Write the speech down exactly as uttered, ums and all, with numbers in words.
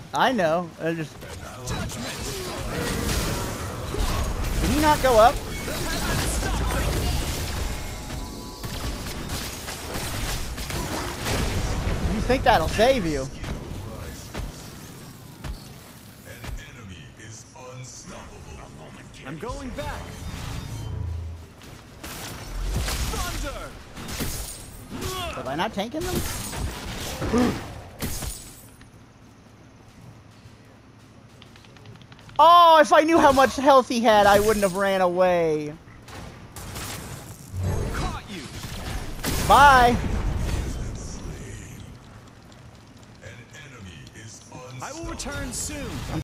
I know. I just. Did he not go up? You think that'll save you? I'm going back. Thunder! Am I not tanking them? Oh, if I knew how much health he had, I wouldn't have ran away. Caught you. Bye. I will return soon.